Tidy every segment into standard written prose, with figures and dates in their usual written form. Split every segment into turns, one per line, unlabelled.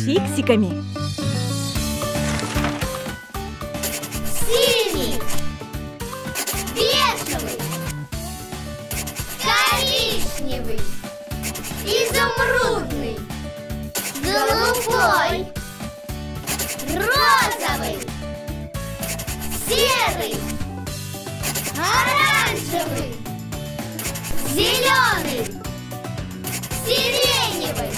фиксиками.
Синий, бежевый, коричневый, изумрудный, голубой, розовый, серый, оранжевый, зеленый, сиреневый.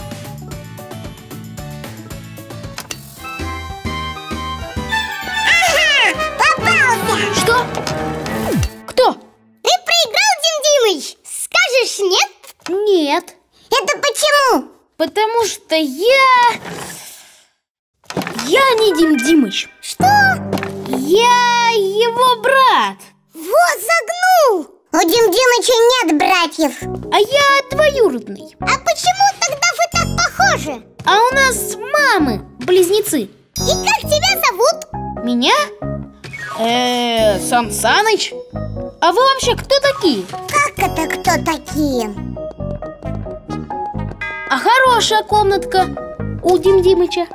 Попался!
Что? Кто?
Ты проиграл, Дим Димыч! Скажешь нет?
Нет.
Это почему?
Потому что я не Дим Димыч.
Что?
Я его брат.
Вот загнул! У Дим Димыча нет братьев.
А я двоюродный.
А почему тогда вы так похожи?
А у нас мамы близнецы.
И как тебя зовут?
Меня? Сан Саныч. А вы вообще кто такие?
Как это кто такие?
А хорошая комнатка у Дим Димыча.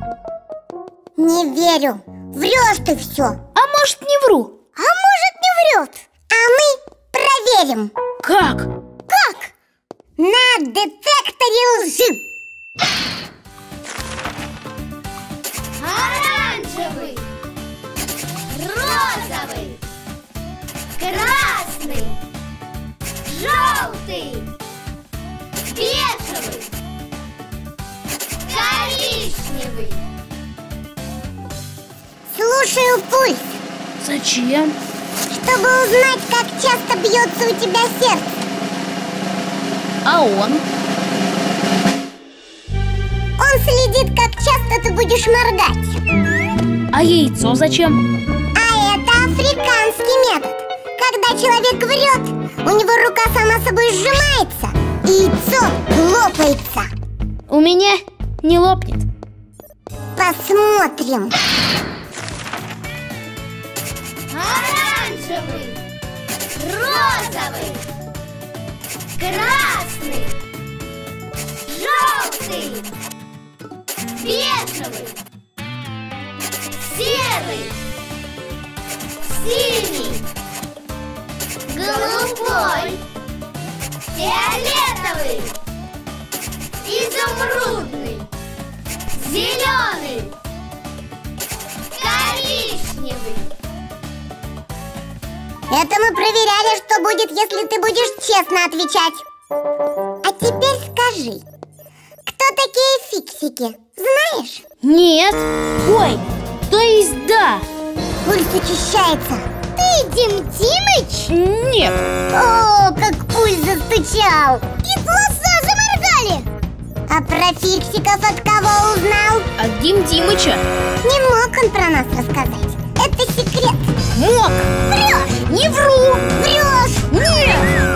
Не верю. Врешь ты все.
А может, не вру?
А может, не врет. А мы проверим.
Как?
Как? На детекторе лжи. Оранжевый, розовый, красный, желтый, бежевый, коричневый. Слушаю пульс,
Зачем?
чтобы узнать, как часто бьется у тебя сердце.
А он?
Он следит, как часто ты будешь моргать.
А яйцо зачем?
А это африканский метод. Когда человек врет, у него рука сама собой сжимается, и яйцо лопается.
У меня не лопнет.
Посмотрим. Оранжевый, розовый, красный, желтый, бежевый, серый, синий, голубой, фиолетовый, изумрудный, зеленый, коричневый. Это мы проверяли, что будет, если ты будешь честно отвечать. А теперь скажи, кто такие фиксики, знаешь?
Нет. Ой, то есть да.
Пульс учащается. Ты Дим Димыч?
Нет.
О, как пульс застучал. И глаза заморгали. А про фиксиков от кого узнал?
От Дим Димыча.
Не мог он про нас рассказать. Это секрет.
Мог.
Врешь.
Не вру.
Врешь.
Нет.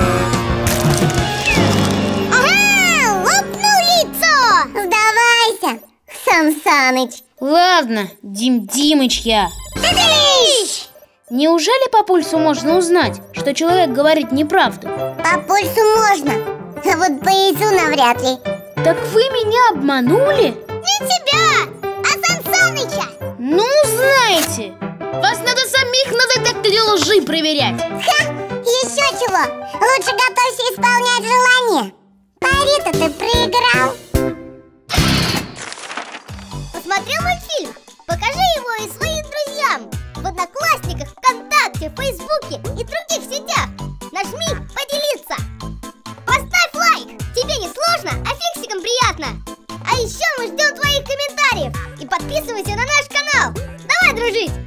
Ага, лопнул лицо. Сдавайся, Сан Саныч.
Ладно, Дим Димыч я.
Ты-дыщ!
Неужели по пульсу можно узнать, что человек говорит неправду?
По пульсу можно, а вот по яйцу навряд ли.
Так вы меня обманули?
Не тебя, а Сан Саныча.
Ну, знаете, вас надо самих на детекторе лжи проверять.
Ха, еще чего. Лучше готовься исполнять желание. Пари-то ты проиграл. Посмотрел мультфильм? Покажи его и своим друзьям в Одноклассниках, ВКонтакте, в Фейсбуке и других сетях. Нажми «Поделиться». Поставь лайк. Тебе не сложно, а фиксикам приятно. А еще мы ждем твоих комментариев. И подписывайся на наш канал. Давай дружить.